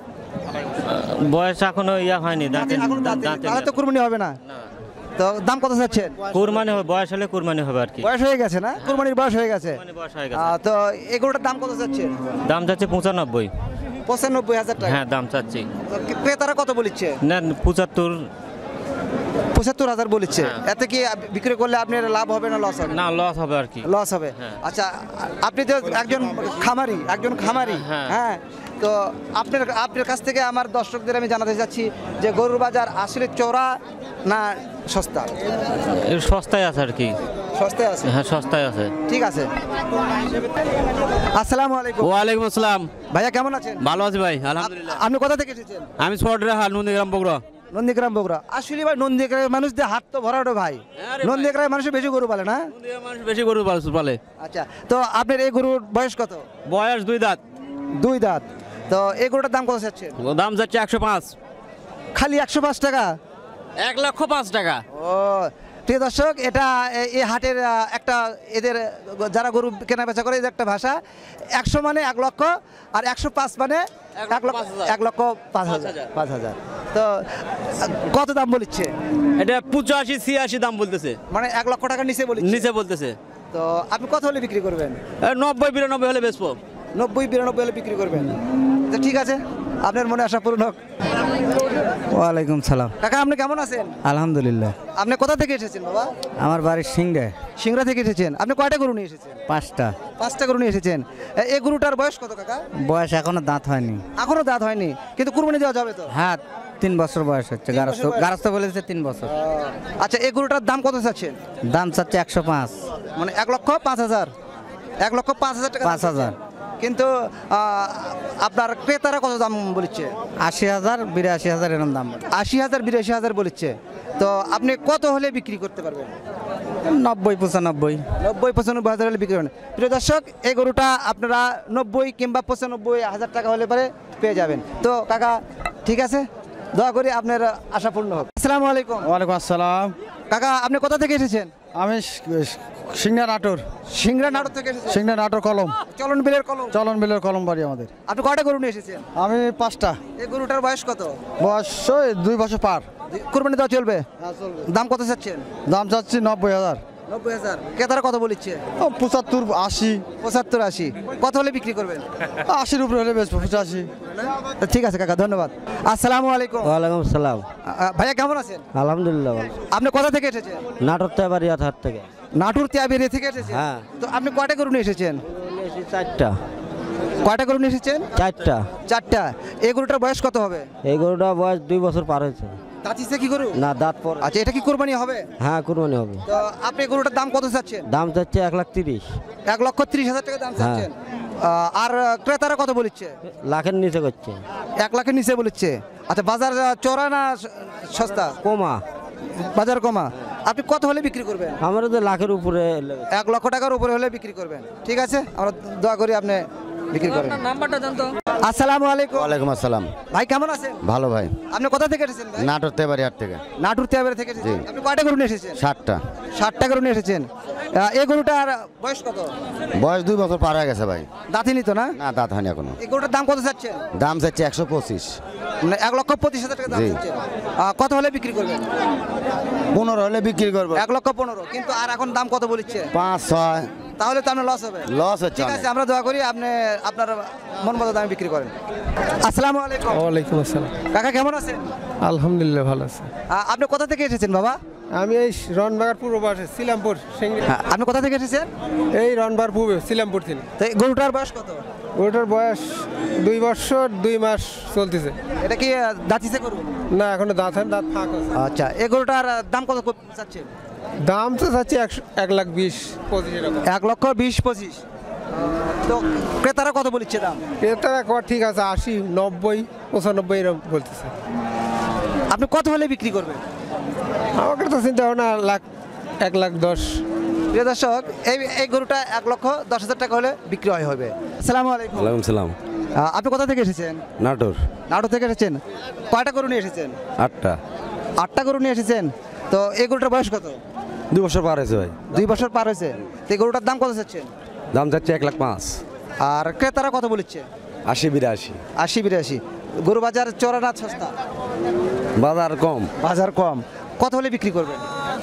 বয়স এখনো ইয়া হয়নি। দাঁতে দাঁতে তাহলে তো কুরবানি হবে না। তো দাম কত চাচ্ছেন? কুরবানি হবে, বয়স হলে কুরবানি হবে আর কি। বয়স হয়ে গেছে না? কুরবানির বয়স হয়ে গেছে। বয়স হয়ে গেছে। আহ, তো এই গরুটার দাম কত চাচ্ছেন? দাম চাচ্ছে পঁচানব্বই। পঁচানব্বই হাজার টাকা। হ্যাঁ দাম চাচ্ছি। তো ক্রেতারা কত বলিচ্ছে? না পঁচাত্তর। পঁচাত্তর হাজার বলিচ্ছে। এতে কি আপ- বিক্রি করলে আপনার লাভ হবে না লস হবে? না লস হবে আর কি। লস হবে। আচ্ছা, আপনি তো একজন খামারি, একজন খামারি। হ্যাঁ, তো আপনার আপনার কাছ থেকে আমার দর্শকদের আমি জানাতে চাচ্ছি যে গরুর বাজার আসলে চড়া না সস্তা? এর সস্তায় আছে আর কি। সস্তায় আছে হ্যাঁ সস্তায় আছে। ঠিক আছে। আসসালামু আলাইকুম। ওয়ালাইকুম আসসালাম। ভাইয়া কেমন আছেন? ভালো আছি ভাই, আলহামদুলিল্লাহ। আপনি কোথা থেকে এসেছেন? আমি ছোটরাহাট নন্দীগ্রাম বগুড়া। নন্দীগ্রাম বগুড়া। আসলে ভাই নন্দীগ্রামের মানুষদের হাট তো ভরাটো ভাই। নন্দীগ্রামের মানুষ বেশি গরু পালে না? মানুষ বেশি গরু পালে। আচ্ছা, তো আপনার এই গরুর বয়স কত? বয়স দুই দাঁত। দুই দাঁত। তো এই গরুটার দাম কত চাচ্ছেন? দাম যাচ্ছে একশো পাঁচ। খালি একশো পাঁচ টাকা? এক লক্ষ পাঁচ টাকা। ও প্রিয় দর্শক, এটা এই হাটের একটা এদের যারা গরু কেনা বেচা করে এদের একটা ভাষা। একশো মানে এক লক্ষ, আর একশো পাঁচ মানে এক লক্ষ এক লক্ষ পাঁচ হাজার পাঁচ হাজার তো কত দাম বলছে? এটা পঁচাশি ছিয়াশি দাম বলতেছে, মানে এক লক্ষ টাকার নিচে বলছে? নিচে বলতেছে। তো আপনি কত হলে বিক্রি করবেন? নব্বই বিরানব্বই হলে বেচবো। নব্বই বিরানব্বই হলে বিক্রি করবেন? তো ঠিক আছে, আপনার মনে আশা পূরণ হোক। ওয়ালাইকুম সালাম। কাকা আপনি কেমন আছেন? আলহামদুলিল্লাহ। আপনি কোথা থেকে এসেছেন বাবা? আমার বাড়ির সিংড়ে। সিংড়া থেকে এসেছেন। আপনি কয়টা গরু নিয়ে এসেছেন? পাঁচটা। পাঁচটা গরু নিয়ে এসেছেন। এই গরুটার বয়স কত কাকা? বয়স এখনো দাঁত হয়নি। এখনো দাঁত হয়নি, কিন্তু কুরবানি দেওয়া যাবে তো? হ্যাঁ, তিন বছর বয়স হচ্ছে। গারস্থ গারস্থ বলেছে তিন বছর। আচ্ছা, এই গরুটার দাম কত চাচ্ছেন? দাম চাচ্ছে একশো পাঁচ। মানে এক লক্ষ পাঁচ হাজার এক লক্ষ পাঁচ হাজার টাকা? পাঁচ হাজার। কিন্তু আপনার ক্রেতারা কত দাম বলছে? আশি হাজার বিরাশি হাজার এরকম দাম। আশি হাজার বিরাশি হাজার বলছে। তো আপনি কত হলে বিক্রি করতে পারবেন? নব্বই পঁচানব্বই। নব্বই পঁচানব্বই হাজার হলে বিক্রি করবেন। প্রিয় দর্শক, এই গরুটা আপনারা নব্বই কিংবা পঁচানব্বই হাজার টাকা হলে পরে পেয়ে যাবেন। তো কাকা ঠিক আছে, দোয়া করি আপনার আশা পূর্ণ হোক। আসসালামু আলাইকুম। ওয়ালাইকুম আসসালাম। কাকা আপনি কোথা থেকে এসেছেন? আমি সিংড়া নাটোর। সিংড়া নাটোর থেকে এসেছেন? সিংড়া নাটোর কলম। চলন বিলের কলম। চলন বিলের কলম বাড়ি আমাদের। আপনি কয়টা গরু নিয়ে এসেছেন? আমি পাঁচটা। এই গরুটার বয়স কত? বয়স ওই দুই বছর পার। কুরবানি দেওয়া চলবে? দাম কত চাচ্ছেন? দাম চাচ্ছি নব্বই হাজার। নব্বই হাজার। ক্রেতারা কত বলছে? পঁচাত্তর আশি। পঁচাত্তর আশি। কত হলে বিক্রি করবেন? আশির উপরে হলে বেশ পঁচাশি। ঠিক আছে কাকা, ধন্যবাদ। আসসালামু আলাইকুম। ওয়ালাইকুম সালাম। ভাইয়া কেমন আছেন? আলহামদুলিল্লাহ। আপনি কোথা থেকে এসেছেন? নাটোর তেবাড়িয়া হাট থেকে। নাটোর তেবাড়িয়া থেকে এসেছেন? হ্যাঁ। তো আপনি কয়টা গরু নিয়ে এসেছেন? চারটা। কয়টা গরু নিয়ে এসেছেন? চারটা। চারটা। এই গরুটার বয়স কত হবে? এই গরুটা বয়স দুই বছর পার হয়েছে। দাঁতিছে কি গরু? না, দাঁত পর। আচ্ছা, এটা কি কুরবানি হবে? হ্যাঁ, কুরবানি হবে। তো আপনি গরুটার দাম কত চাচ্ছেন? দাম চাচ্ছে এক লাখ তিরিশ। এক লক্ষ ত্রিশ হাজার টাকা দাম চাচ্ছেন। আর ক্রেতারা কত বলছে? লাখের নিচে করছে। এক লাখের নিচে বলছে। আচ্ছা, বাজার চড়া না সস্তা? কমা। বাজার কমা। আপনি কত হলে বিক্রি করবেন? আমারও তো লাখের উপরে। এক লক্ষ টাকার উপরে হলে বিক্রি করবেন। ঠিক আছে, আমরা দোয়া করি আপনি বিক্রি করেন। নাম্বারটা জানতো। আসসালামু আলাইকুম। ওয়ালাইকুম আসসালাম। ভাই কেমন আছেন? ভালো ভাই। আপনি কোথা থেকে এসেছেন ভাই? নাটোর তেবাড়িহাট থেকে। নাটোর তেবাড়িয়া থেকে এসেছেন। আপনি কয়টা গরু নিয়ে এসেছেন? ষাটটা। ষাটটা গরু নিয়ে এসেছেন। এই গরুটার বয়স কত? বয়স দুই বছর পার হয়ে গেছে ভাই। দাঁতিনি তো না? না, দাঁত হয়নি এখনো। এই গরুটার দাম কত চাচ্ছেন? দাম চাচ্ছে একশো পঁচিশ। মানে এক লক্ষ পঁচিশ হাজার টাকা দাম চাচ্ছেন। কত হলে বিক্রি করবেন? পনেরো হলে বিক্রি করবো। এক লক্ষ পনেরো। কিন্তু আর এখন দাম কত বলছে? পাঁচ ছয়। তাহলে তো আপনার লস হবে। লস হচ্ছে। ঠিক আছে, আমরা দোয়া করি আপনি আপনার মন মতো দামে বিক্রি করেন। আসসালামু আলাইকুম। ওয়ালাইকুম আসসালাম। কাকা কেমন আছেন? আলহামদুলিল্লাহ ভালো আছে। আপনি কোথা থেকে এসেছেন বাবা? আমি এই রনবাগার পূর্ব পাশে সিলামপুর। আপনি কোথা থেকে এসেছেন? এই রনবার পূর্বে সিলামপুর থেকে। তো গরুটার বয়স কত? গরুটার বয়স দুই বছর দুই মাস চলতেছে। এটা কি দাঁতিছে গরু? না, এখনো দাঁত হয়, দাঁত ফাঁক আছে। আচ্ছা, এই গরুটার দাম কত চাচ্ছেন? দাম তো চাচ্ছি একশো এক লাখ বিশ পঁচিশ এরকম। এক লক্ষ বিশ পঁচিশ। তো ক্রেতারা কত বলছে দাম? ক্রেতারা কর ঠিক আছে আশি নব্বই পঁচানব্বই এরকম বলতেছে। আপনি কত হলে বিক্রি করবেন? আমাকে তো চিন্তা ভাবনা লাখ এক লাখ দশ। প্রিয় দর্শক, এই এই গরুটা এক লক্ষ দশ হাজার টাকা হলে বিক্রি হয় হবে। আসসালামু আলাইকুম। ওয়ালাইকুম সালাম। আপনি কোথা থেকে এসেছেন? নাটোর। নাটোর থেকে এসেছেন। কয়টা গরু নিয়ে এসেছেন? আটটা। আটটা গরু নিয়ে এসেছেন। তো এই গরুটার বয়স কত? দুই বছর পার হয়েছে ভাই। দুই বছর পার হয়েছে। তো এই গরুটার দাম কত চাচ্ছেন? দাম চাচ্ছে এক লাখ পাঁচ। আর ক্রেতারা কত বলছে? আশি বিরাশি। আশি বিরাশি। গরু বাজার চড়া না সস্তা? বাজার কম। বাজার কম। কত হলে বিক্রি করবেন?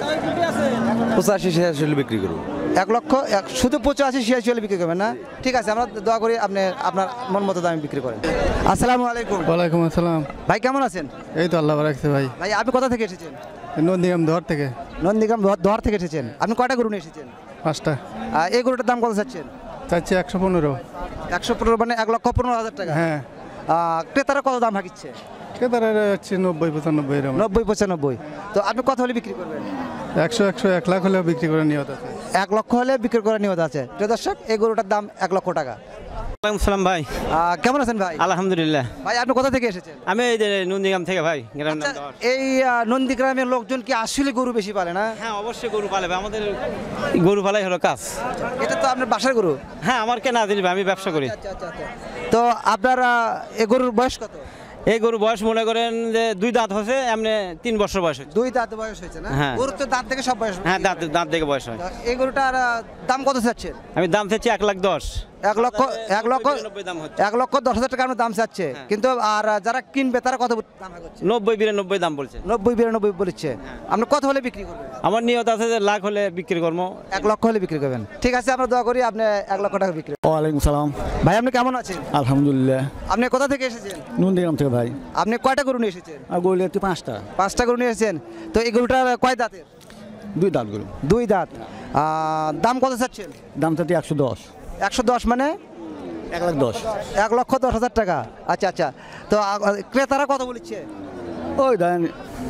পঁচাশি ছিয়াশি হলে বিক্রি করবো। এক লক্ষ এক শুধু পঁচাশি ছিয়াশি হলে বিক্রি করবেন না? ঠিক আছে, আমরা দোয়া করি আপনি আপনার মন মতো দামে বিক্রি করেন। আসসালামু আলাইকুম। ওয়ালাইকুম আসসালাম। ভাই কেমন আছেন? এই তো আল্লাহ রাখছে ভাই। ভাই আপনি কোথা থেকে এসেছেন? নন্দীগ্রাম ধর থেকে। নন্দীগ্রাম ধর থেকে এসেছেন। আপনি কয়টা গরু নিয়ে এসেছেন? পাঁচটা। এই গরুটার দাম কত চাচ্ছেন? চাচ্ছি একশো পনেরো। একশো পনেরো মানে এক লক্ষ পনেরো হাজার টাকা। হ্যাঁ। ক্রেতারা কত দাম ভাগিচ্ছে? ক্রেতারা হচ্ছে নব্বই পঁচানব্বই এরকম। নব্বই পঁচানব্বই। তো আপনি কত হলে বিক্রি করবেন? একশো একশো এক লাখ হলেও বিক্রি করে নিয়ত আছে। এক লক্ষ হলে বিক্রি করার নিয়ত আছে। প্রিয় দর্শক, এই গরুটার দাম এক লক্ষ টাকা। ওয়ালাইকুম সালাম ভাই, আহ, কেমন আছেন ভাই? আলহামদুলিল্লাহ। ভাই আপনি কোথা থেকে এসেছেন? আমি এই যে নন্দীগ্রাম থেকে ভাই, গ্রাম নাম আচ্ছা, দেওয়ার। এই আহ, নন্দীগ্রামের লোকজন কি আসলে গরু বেশি পালে না? হ্যাঁ অবশ্যই গরু পালে ভাই, আমাদের গরু পালাই হলো কাজ। এটা তো আপনার বাসার গরু। হ্যাঁ আমার কেনা জিনিস ভাই, আমি ব্যবসা করি। তো আপনার আহ, এই গরুর বয়স কত? এই গরু বয়স মনে করেন যে দুই দাঁত হচ্ছে, এমনি তিন বছর বয়স হচ্ছে। দুই দাঁত বয়স হয়েছে না? হ্যাঁ। গরুর তো দাঁত থেকে সব বয়স। হ্যাঁ দাঁত দাঁত থেকে বয়স হয়। তো এই গরুটার আহ, দাম কত চাচ্ছেন? আমি দাম চাচ্ছি এক লাখ দশ। এক লক্ষ এক লক্ষ বিরানব্বই দাম হচ্ছে। এক লক্ষ দশ হাজার টাকা আপনার দাম চাচ্ছে, কিন্তু আর যারা কিনবে তারা কত দাম হচ্ছে? নব্বই বিরানব্বই দাম বলছে। নব্বই বিরানব্বই বলছে। আপনি কত হলে বিক্রি করবেন? আমার নিয়ত আছে যে লাখ হলে বিক্রি করবো। এক লক্ষ হলে বিক্রি করবেন। ঠিক আছে, আমরা দোয়া করি আপনি এক লক্ষ টাকা বিক্রি। ওয়ালাইকুম সালাম ভাই আপনি কেমন আছেন? আলহামদুলিল্লাহ। আপনি কোথা থেকে এসেছেন? নন্দীগ্রাম থেকে ভাই। আপনি কয়টা গরু নিয়ে এসেছেন? আর গরু একটু পাঁচটা। পাঁচটা গরু নিয়ে এসেছেন। তো এই গরুটার কয় দাঁতের? দুই দাঁত গরু। দুই দাঁত। আহ, দাম কত চাচ্ছেন? দাম চাচ্ছি একশো দশ। একশো দশ মানে এক লাখ দশ। এক লক্ষ দশ হাজার টাকা। আচ্ছা আচ্ছা। তো আহ, ক্রেতারা কত বলছে? ওই ধরেন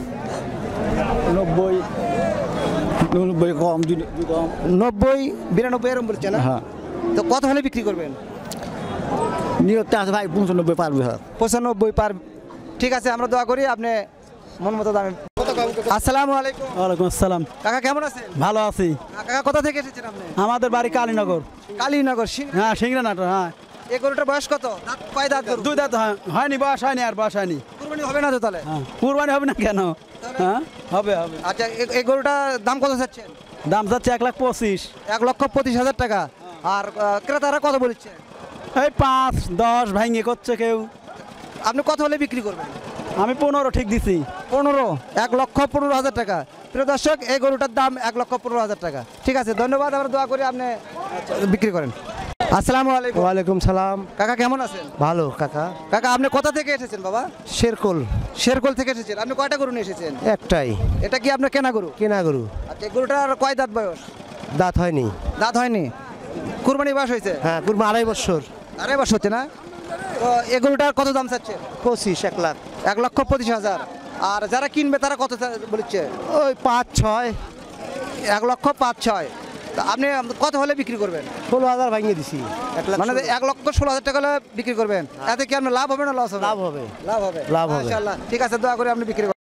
নব্বই নব্বই কম দুই দুই কম। নব্বই বিরানব্বই এরকম বলছে না? হ্যাঁ। তো কত হলে বিক্রি করবেন? নিয়োগটা আছে ভাই পঁচানব্বই পারবে হ্যাঁ। পঁচানব্বই পার। ঠিক আছে, আমরা দোয়া করি আপনি মন মতো দামে। আসসালামু আলাইকুম। ওয়ালাইকুম আসসালাম। কাকা কেমন আছেন? ভালো আছি। কাকা কোথা থেকে এসেছেন আপনি? আমাদের বাড়ি কালীনগর। কালীনগর। সিং- হ্যাঁ সিংড়া নাটোর। হ্যাঁ এই গরুটার বয়স কত? দাঁত কয় দাঁত গরু? দুই দাঁত হয়- হয়নি বয়স হয়নি আর বয়স হয়নি। কুরবানি হবে না তো তাহলে? হ্যাঁ কুরবানি হবে না কেন? হ্যাঁ হবে হবে। আচ্ছা, এ- এই গরুটার দাম কত চাচ্ছেন? দাম যাচ্ছে এক লাখ পঁচিশ। এক লক্ষ পঁচিশ হাজার টাকা। আর আহ, ক্রেতারা কত বলছে? এই পাঁচ দশ ভাঙিয়ে করছে কেউ। আপনি কত হলে বিক্রি করবেন? আমি পনেরো ঠিক দিছি। পনেরো। এক লক্ষ পনেরো হাজার টাকা। প্রিয় দর্শক, এই গরুটার দাম এক লক্ষ পনেরো হাজার টাকা। ঠিক আছে, ধন্যবাদ। আমরা দোয়া করি আপনি বিক্রি করেন। আসসালামু আলাইকুম। ওয়ালাইকুম সালাম। কাকা কেমন আছেন? ভালো কাকা। কাকা আপনি কোথা থেকে এসেছেন বাবা? শেরকোল। শেরকোল থেকে এসেছেন। আপনি কয়টা গরু নিয়ে এসেছেন? একটাই এটা কি আপনার কেনা গরু? কেনা গরু। আচ্ছা, এই গরুটার কয় দাঁত বয়স? দাঁত হয়নি। দাঁত হয়নি। কুরবানি বয়স হয়েছে? হ্যাঁ কুরমা আড়াই বছর। আড়াই বছর হচ্ছে না? তো এই গরুটার কত দাম চাচ্ছে? পঁচিশ এক লাখ। এক লক্ষ পঁচিশ হাজার। আর যারা কিনবে তারা কত চা- বলছে? ওই পাঁচ ছয়। এক লক্ষ পাঁচ ছয়। তা আপনি কত হলে বিক্রি করবেন? ষোলো হাজার ভাঙিয়ে দিছি। এক লাখ মানে এক লক্ষ ষোলো হাজার টাকা হলে বিক্রি করবেন। এতে কি আপনার লাভ হবে না লস হবে? লাভ হবে। লাভ হবে। লাভ হবে। মাশাআল্লাহ। ঠিক আছে, দোয়া করে আপনি বিক্রি করবেন।